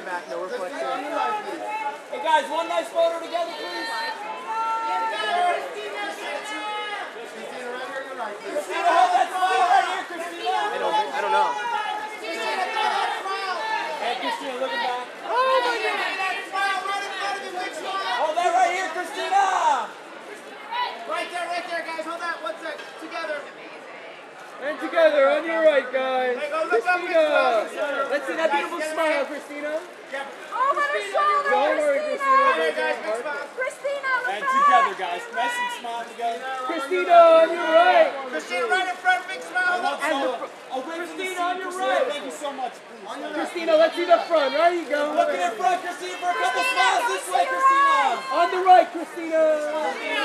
way back, no reflection. Hey guys, one nice photo together, please. Christina, hold that smile right here, Christina. I don't know. Hey, Christina, looking back. Oh my God. Hold that right here, Christina. Right there, guys. Hold that. One sec. Together. And together, on your right, guys. Hey, go look up, Christina. Let's see that beautiful smile, Christina. Over the shoulder, Don't worry, Christina. Hey, guys, big smile. Christina, look And back. together, guys. Nice and smile together. Christina, on your right. Christina, right in front. Big smile. Christina, on your right. Thank you so much. Please. Christina, let's see the front. Right you go. Looking in front, Christina, for a couple smiles this way, Christina. On the right, Christina.